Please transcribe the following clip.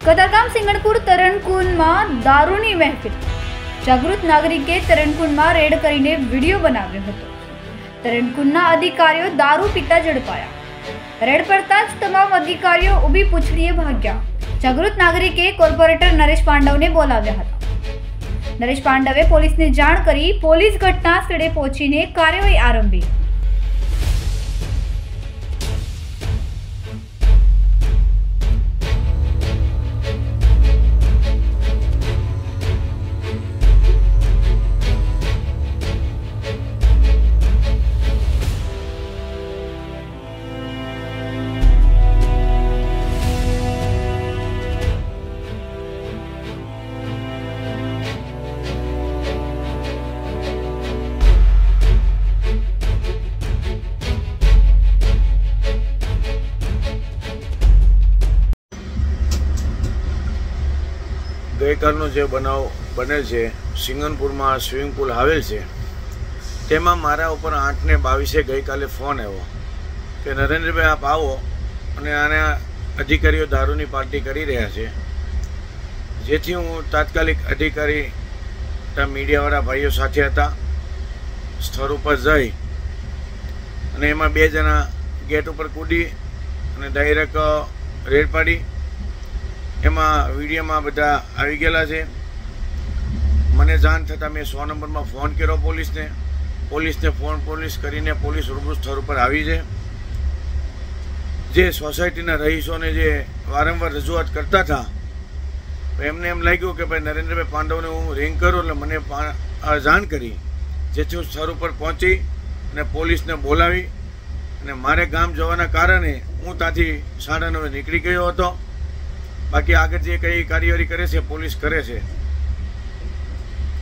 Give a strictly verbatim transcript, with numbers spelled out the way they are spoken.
કતારગામ સિંગણપુર તરણકુંડમાં દારૂની મહેફિલ। જાગૃત નાગરિકે તરણકુંડમાં રેડ કરીને વિડીયો બનાવ્યો હતો। તરણકુંડના અધિકારીઓ દારૂ પીતા ઝડપાયા। રેડ પડતા જ તમામ અધિકારીઓ ઊભી પૂંછડીએ ભાગ્યા। જાગૃત નાગરિકે કોર્પોરેટર નરેશ પાંડવને બોલાવ્યા હતા। નરેશ પાંડવે પોલીસને જાણ કરી પોલીસ ઘટના સ્થળે પહોંચીને કાર્યવાહી આરંભી। ગઈકાલનો જે બનાવ બને છે સિંગણપુરમાં સ્વિમિંગ પુલ આવેલ છે તેમાં મારા ઉપર આઠ ને બાવીસે ગઈકાલે ફોન આવ્યો કે નરેન્દ્રભાઈ આપ આવો અને આના અધિકારીઓ દારૂની પાર્ટી કરી રહ્યા છે, જેથી હું તાત્કાલિક અધિકારી મીડિયાવાળા ભાઈઓ સાથે હતા સ્થળ ઉપર જઈ અને એમાં બે જણા ગેટ ઉપર કૂદી અને ડાયરેક્ટ રેડ પાડી। એમાં વિડીયોમાં બધા આવી ગયેલા છે। મને જાણ થતાં મેં સો નંબરમાં ફોન કર્યો પોલીસને પોલીસને ફોન પોલીસ કરીને પોલીસ રૂબરૂ સ્થળ ઉપર આવી છે। જે સોસાયટીના રહીશોને જે વારંવાર રજૂઆત કરતા હતા એમને એમ લાગ્યું કે ભાઈ નરેન્દ્રભાઈ પાંડવને હું રિંગ કરું એટલે મને જાણ કરી, જેથી હું સ્થળ ઉપર પહોંચી અને પોલીસને બોલાવી અને મારે ગામ જવાના કારણે હું ત્યાંથી સાડા નવે નીકળી ગયો હતો। બાકી આગળ જે કઈ કાર્યવાહી કરે છે પોલીસ કરે છે।